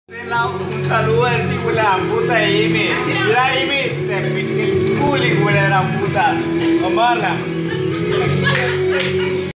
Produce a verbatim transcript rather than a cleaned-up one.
Un saludo a ese hijo de la puta Amy. Mira Amy, te piqué el culo hijo de la puta. Mamala.